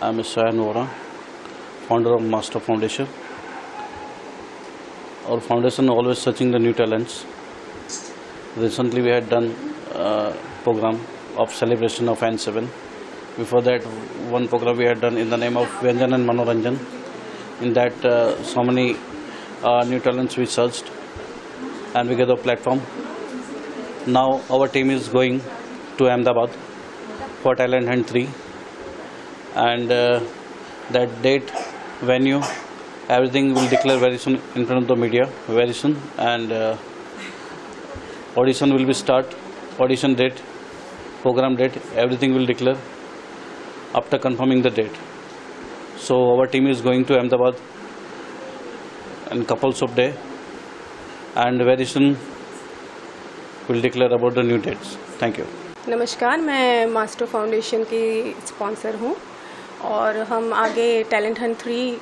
I am Sayan Vora, founder of Master Foundation. Our foundation always searching the new talents. Recently we had done a program of celebration of N7. Before that, one program we had done in the name of Vyanjan and Manoranjan. In that, so many new talents we searched and we get a platform. Now our team is going to Ahmedabad for Talent Hunt 3, and that date, venue, everything will declare very soon in front of the media, very soon, and audition will be start, audition date, program date, everything will declare after confirming the date. So our team is going to Ahmedabad in couples of days, and very soon will declare about the new dates. Thank you. नमस्कार, मैं master foundation की sponsor हूँ और हम आगे talent Hunt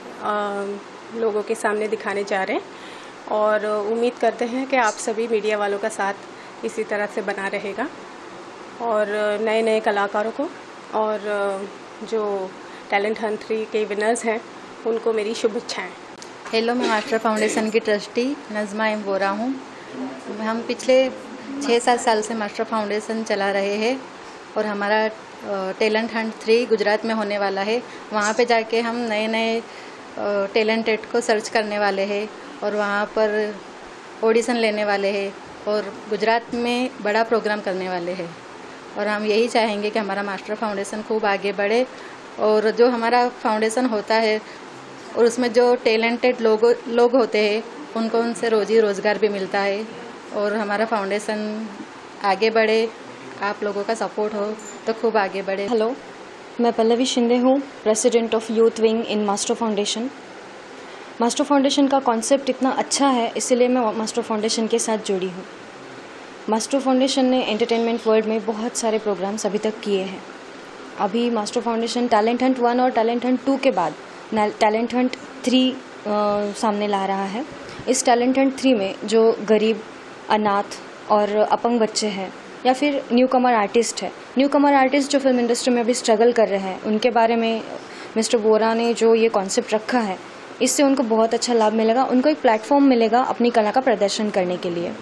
3 लोगों के सामने दिखाने जा रहे हैं और उम्मीद करते हैं कि आप सभी मीडिया वालों का साथ इसी तरह से बना रहेगा और नए नए कलाकारों को और जो टैलेंट हंट 3 के विनर्स हैं उनको मेरी शुभेच्छाएँ। हेलो, मैं मास्टर फाउंडेशन की ट्रस्टी नज़मा एम वोरा हूँ। हम पिछले 6-7 साल से मास्टर फाउंडेशन चला रहे हैं और हमारा टैलेंट हंट 3 गुजरात में होने वाला है। वहाँ पे जाके हम नए नए टैलेंटेड को सर्च करने वाले हैं और वहाँ पर ऑडिशन लेने वाले हैं और गुजरात में बड़ा प्रोग्राम करने वाले हैं और हम यही चाहेंगे कि हमारा मास्टर फाउंडेशन खूब आगे बढ़े और जो हमारा फाउंडेशन होता है और उसमें जो टैलेंटेड लोग होते हैं उनको उनसे रोजी रोज़गार भी मिलता है और हमारा फाउंडेशन आगे बढ़े, आप लोगों का सपोर्ट हो तो खूब आगे बढ़े। हेलो, मैं पल्लवी शिंदे हूँ, president of youth wing in master foundation. Master foundation का कॉन्सेप्ट इतना अच्छा है इसलिए मैं मास्टर फाउंडेशन के साथ जुड़ी हूँ। मास्टर फाउंडेशन ने एंटरटेनमेंट वर्ल्ड में बहुत सारे प्रोग्राम्स अभी तक किए हैं। अभी मास्टर फाउंडेशन टैलेंट हंट 1 और टैलेंट हंट 2 के बाद टैलेंट हंट 3 सामने ला रहा है। इस टैलेंट हंट 3 में जो गरीब, अनाथ और अपंग बच्चे हैं या फिर न्यू कमर आर्टिस्ट है, न्यू कमर आर्टिस्ट जो फिल्म इंडस्ट्री में अभी स्ट्रगल कर रहे हैं, उनके बारे में मिस्टर वोरा ने जो ये कॉन्सेप्ट रखा है, इससे उनको बहुत अच्छा लाभ मिलेगा, उनको एक प्लेटफॉर्म मिलेगा अपनी कला का प्रदर्शन करने के लिए।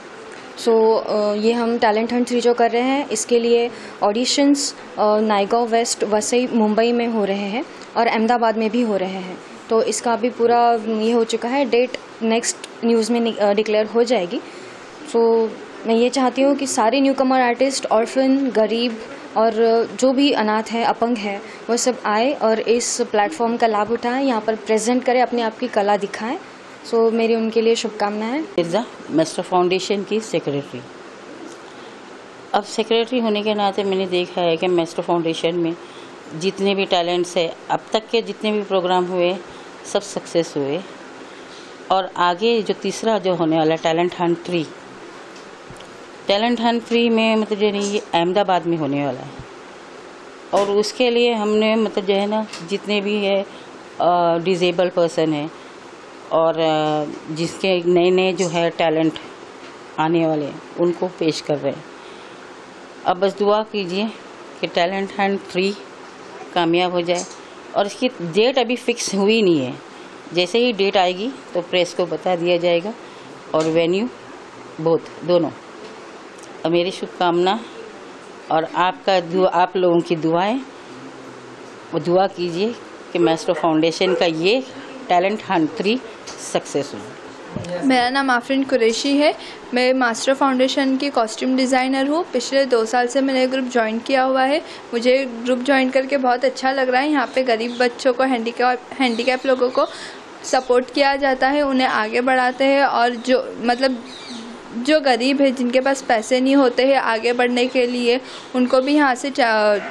ये हम टैलेंट हंट 3 जो कर रहे हैं इसके लिए ऑडिशंस नायगांव वेस्ट, वसई, मुंबई में हो रहे हैं और अहमदाबाद में भी हो रहे हैं। तो इसका अभी पूरा ये हो चुका है, डेट नेक्स्ट न्यूज़ में डिक्लेयर हो जाएगी। मैं ये चाहती हूँ कि सारे न्यू कमर आर्टिस्ट, ऑर्फन, गरीब और जो भी अनाथ है, अपंग है, वो सब आए और इस प्लेटफॉर्म का लाभ उठाएं, यहाँ पर प्रेजेंट करें, अपने आप की कला दिखाएं। मेरी उनके लिए शुभकामनाएं। मिर्जा, मास्टर फाउंडेशन की सेक्रेटरी। अब सेक्रेटरी होने के नाते मैंने देखा है कि मास्टर फाउंडेशन में जितने भी टैलेंट्स है, अब तक के जितने भी प्रोग्राम हुए सब सक्सेस हुए और आगे जो तीसरा जो होने वाला टैलेंट हंट 3, टैलेंट हंट 3 में मतलब जो नहीं, ये अहमदाबाद में होने वाला है और उसके लिए हमने मतलब जो है ना, जितने भी है डिजेबल पर्सन है और जिसके नए नए जो है टैलेंट आने वाले हैं उनको पेश कर रहे हैं। अब बस दुआ कीजिए कि टैलेंट हंट 3 कामयाब हो जाए और इसकी डेट अभी फिक्स हुई नहीं है। जैसे ही डेट आएगी तो प्रेस को बता दिया जाएगा और वेन्यू दोनों। और मेरी शुभकामना और आप लोगों की दुआएं, वो दुआ कीजिए कि मास्टर फाउंडेशन का ये टैलेंट हंट 3 सक्सेस हो। मेरा नाम आफरीन कुरैशी है। मैं मास्टर फाउंडेशन की कॉस्ट्यूम डिज़ाइनर हूँ। पिछले 2 साल से मैंने ग्रुप ज्वाइन किया हुआ है। मुझे ग्रुप ज्वाइन करके बहुत अच्छा लग रहा है। यहाँ पे गरीब बच्चों को, हैंडीकैप लोगों को सपोर्ट किया जाता है, उन्हें आगे बढ़ाते हैं और जो गरीब है, जिनके पास पैसे नहीं होते हैं आगे बढ़ने के लिए, उनको भी यहाँ से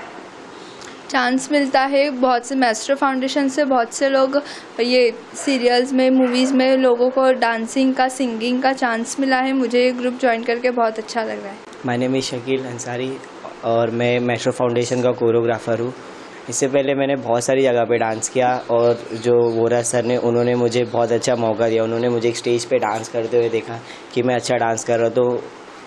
चांस मिलता है। बहुत से मास्टर फाउंडेशन से बहुत से लोग ये सीरियल्स में, मूवीज़ में लोगों को डांसिंग का, सिंगिंग का चांस मिला है। मुझे ये ग्रुप ज्वाइन करके बहुत अच्छा लग रहा है। My name is Shakeel Ansari और मैं मास्टर फाउंडेशन का कोरियोग्राफर हूँ। इससे पहले मैंने बहुत सारी जगह पे डांस किया और जो वोरा सर ने, उन्होंने मुझे बहुत अच्छा मौका दिया। उन्होंने मुझे एक स्टेज पे डांस करते हुए देखा कि मैं अच्छा डांस कर रहा हूँ, तो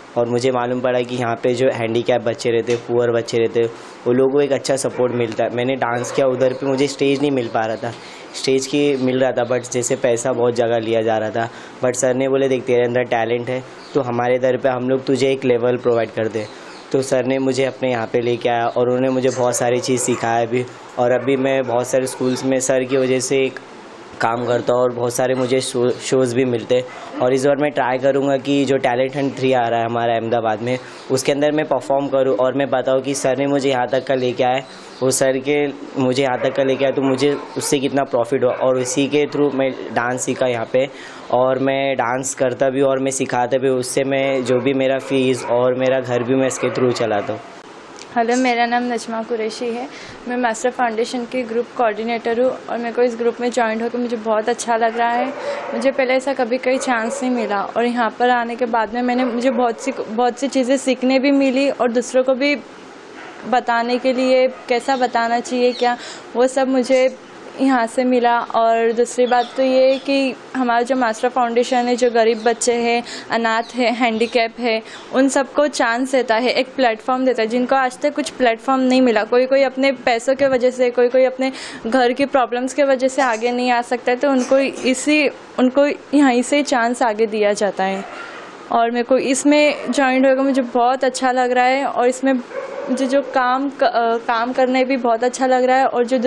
और मुझे मालूम पड़ा कि यहाँ पे जो हैंडीकैप बच्चे रहते, पुअर बच्चे रहते, वो लोगों को एक अच्छा सपोर्ट मिलता है। मैंने डांस किया, उधर पे मुझे स्टेज नहीं मिल पा रहा था, स्टेज की मिल रहा था बट जैसे पैसा बहुत जगह लिया जा रहा था। बट सर ने बोले देख तेरे अंदर टैलेंट है, तो हमारे दर पे हम लोग तुझे एक लेवल प्रोवाइड कर दे। तो सर ने मुझे अपने यहाँ पे लेके आया और उन्होंने मुझे बहुत सारी चीज़ सिखाया भी। और अभी मैं बहुत सारे स्कूल्स में सर की वजह से काम करता हूँ और बहुत सारे मुझे शोज़ भी मिलते। और इस बार मैं ट्राई करूँगा कि जो टैलेंट हंट 3 आ रहा है हमारा अहमदाबाद में, उसके अंदर मैं परफॉर्म करूँ और मैं बताऊँ कि सर ने मुझे यहाँ तक का लेके आए, वो सर के मुझे यहाँ तक का लेके आए तो मुझे उससे कितना प्रॉफिट हुआ। और इसी के थ्रू मैं डांस सीखा यहाँ पे, और मैं डांस करता भी और मैं सिखाता भी, उससे मैं जो भी मेरा फीस और मेरा घर भी मैं इसके थ्रू चलाता हूँ। हेलो, मेरा नाम नजमा कुरैशी है। मैं मास्टर फाउंडेशन की ग्रुप कोऑर्डिनेटर हूँ और मेरे को इस ग्रुप में ज्वाइन होकर मुझे बहुत अच्छा लग रहा है। मुझे पहले ऐसा कभी कोई चांस नहीं मिला और यहाँ पर आने के बाद में मुझे बहुत सी चीज़ें सीखने भी मिली और दूसरों को भी बताने के लिए कैसा बताना चाहिए क्या, वो सब मुझे यहाँ से मिला। और दूसरी बात तो ये कि हमारा जो मास्टर फाउंडेशन है, जो गरीब बच्चे हैं, अनाथ है, हैंडीकैप है, उन सबको चांस देता है, एक प्लेटफॉर्म देता है जिनको आज तक कुछ प्लेटफॉर्म नहीं मिला। कोई अपने पैसों के वजह से, कोई अपने घर की प्रॉब्लम्स के वजह से आगे नहीं आ सकता है, तो उनको यहीं से चांस आगे दिया जाता है। और मेरे को इसमें ज्वाइन होकर मुझे बहुत अच्छा लग रहा है और इसमें मुझे जो काम करने भी बहुत अच्छा लग रहा है। और जो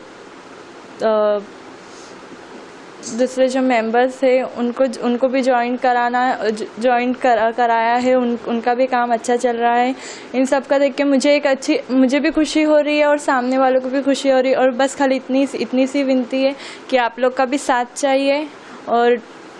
दूसरे जो मेंबर्स थे उनको भी कराया है, उनका भी काम अच्छा चल रहा है। इन सब का देख के मुझे भी खुशी हो रही है और सामने वालों को भी खुशी हो रही है। और बस खाली इतनी सी विनती है कि आप लोग का भी साथ चाहिए और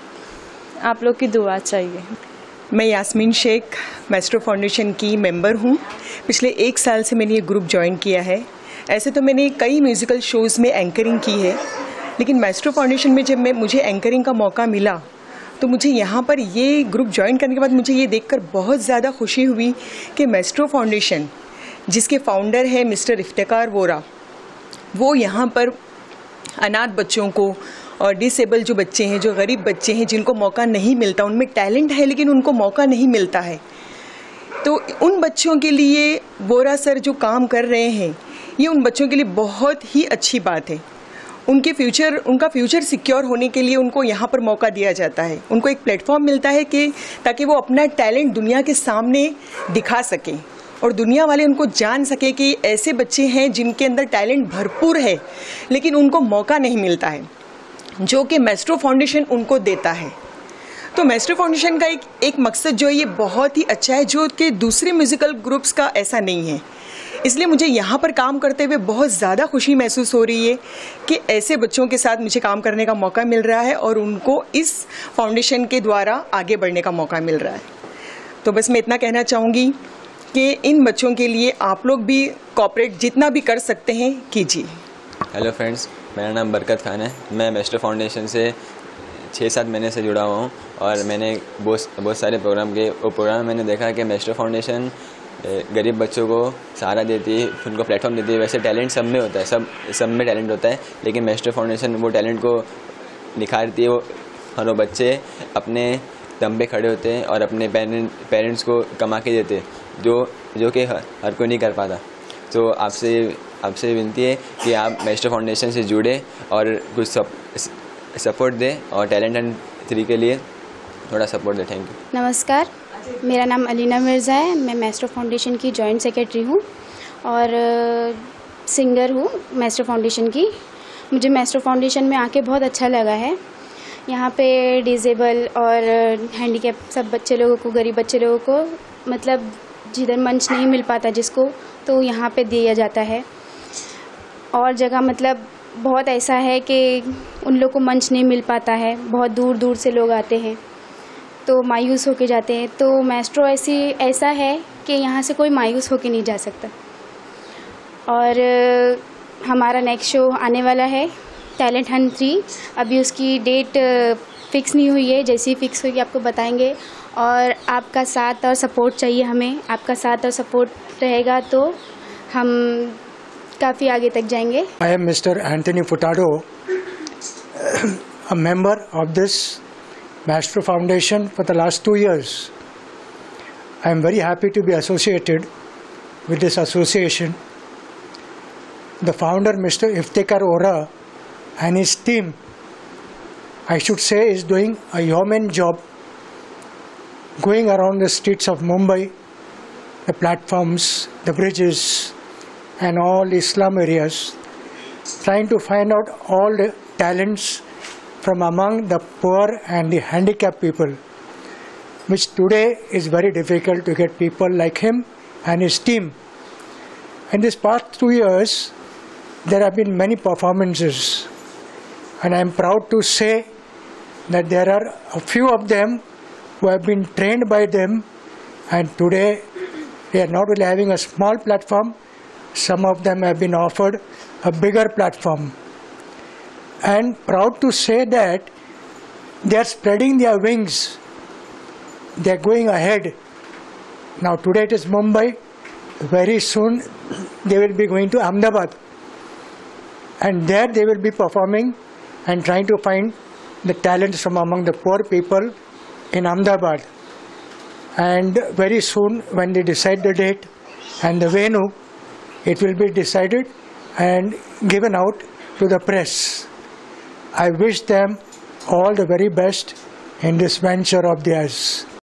आप लोग की दुआ चाहिए। मैं यास्मीन शेख मास्टर फाउंडेशन की मेंबर हूँ। पिछले 1 साल से मैंने ये ग्रुप ज्वाइन किया है। ऐसे तो मैंने कई म्यूज़िकल शोज़ में एंकरिंग की है, लेकिन मास्टर फाउंडेशन में जब मुझे एंकरिंग का मौका मिला तो मुझे यहाँ पर ये ग्रुप ज्वाइन करने के बाद मुझे ये देखकर बहुत ज़्यादा खुशी हुई कि मास्टर फाउंडेशन, जिसके फाउंडर है मिस्टर इफ्तिकार वोरा, वो यहाँ पर अनाथ बच्चों को और डिसेबल जो बच्चे हैं, जो गरीब बच्चे हैं, जिनको मौका नहीं मिलता, उनमें टैलेंट है लेकिन उनको मौका नहीं मिलता है, तो उन बच्चों के लिए वोरा सर जो काम कर रहे हैं, ये उन बच्चों के लिए बहुत ही अच्छी बात है। उनका फ्यूचर सिक्योर होने के लिए उनको यहाँ पर मौका दिया जाता है, उनको एक प्लेटफॉर्म मिलता है कि ताकि वो अपना टैलेंट दुनिया के सामने दिखा सकें और दुनिया वाले उनको जान सके कि ऐसे बच्चे हैं जिनके अंदर टैलेंट भरपूर है लेकिन उनको मौका नहीं मिलता है, जो कि मास्टर फाउंडेशन उनको देता है। तो मास्टर फाउंडेशन का एक मकसद जो है ये बहुत ही अच्छा है, जो कि दूसरे म्यूज़िकल ग्रुप्स का ऐसा नहीं है। इसलिए मुझे यहाँ पर काम करते हुए बहुत ज़्यादा खुशी महसूस हो रही है कि ऐसे बच्चों के साथ मुझे काम करने का मौका मिल रहा है और उनको इस फाउंडेशन के द्वारा आगे बढ़ने का मौका मिल रहा है। तो बस मैं इतना कहना चाहूँगी कि इन बच्चों के लिए आप लोग भी कोऑपरेट जितना भी कर सकते हैं कीजिए। हेलो फ्रेंड्स, मेरा नाम बरकत खान है। मैं मास्टर फाउंडेशन से 6-7 महीने से जुड़ा हुआ हूँ और मैंने बहुत सारे प्रोग्राम किए। वो प्रोग्राम मैंने देखा कि मास्टर फाउंडेशन गरीब बच्चों को सहारा देती है, उनको प्लेटफॉर्म देती है। वैसे टैलेंट सब में होता है, सब में टैलेंट होता है, लेकिन मास्टर फाउंडेशन वो टैलेंट को निखारती है। वो बच्चे अपने दम पे खड़े होते हैं और अपने पेरेंट्स को कमा के देते हैं, जो कि हर कोई नहीं कर पाता। तो आपसे विनती है कि आप मास्टर फाउंडेशन से जुड़े और कुछ सपोर्ट दें और टैलेंट हंट 3 के लिए थोड़ा सपोर्ट दें। Thank you. नमस्कार, मेरा नाम अलीना मिर्ज़ा है। मैं मास्टर फाउंडेशन की जॉइंट सेक्रेटरी हूँ और सिंगर हूँ मास्टर फाउंडेशन की। मुझे मास्टर फाउंडेशन में आके बहुत अच्छा लगा है। यहाँ पे डिसेबल और हैंडीकैप सब बच्चे लोगों को, गरीब बच्चे लोगों को, मतलब जिधर मंच नहीं मिल पाता जिसको, तो यहाँ पे दिया जाता है। और जगह मतलब बहुत ऐसा है कि उन लोग को मंच नहीं मिल पाता है, बहुत दूर दूर से लोग आते हैं तो मायूस होके जाते हैं। तो मास्ट्रो ऐसा है कि यहाँ से कोई मायूस होके नहीं जा सकता। और हमारा नेक्स्ट शो आने वाला है टैलेंट हंट 3। अभी उसकी डेट फिक्स नहीं हुई है, जैसी फिक्स होगी आपको बताएंगे। और आपका साथ और सपोर्ट चाहिए हमें। आपका साथ और सपोर्ट रहेगा तो हम काफ़ी आगे तक जाएंगे। I am Mr. Anthony Furtado, a member of this Master Foundation for the last 2 years. I am very happy to be associated with this association. The founder, Mr. Iftikhar Ora, and his team, I should say, is doing a yeoman job going around the streets of Mumbai, the platforms, the bridges, and all the slum areas, trying to find out all the talents from among the poor and the handicapped people, which today is very difficult to get people like him and his team. In this past 2 years, there have been many performances, and I am proud to say that there are a few of them who have been trained by them, and today they are not only having a small platform, some of them have been offered a bigger platform. And proud to say that they are spreading their wings, they are going ahead. Now today it is Mumbai, very soon they will be going to Ahmedabad, and there they will be performing and trying to find the talents from among the poor people in Ahmedabad. And very soon, when they decide the date and the venue, it will be decided and given out to the press. I wish them all the very best in this venture of theirs.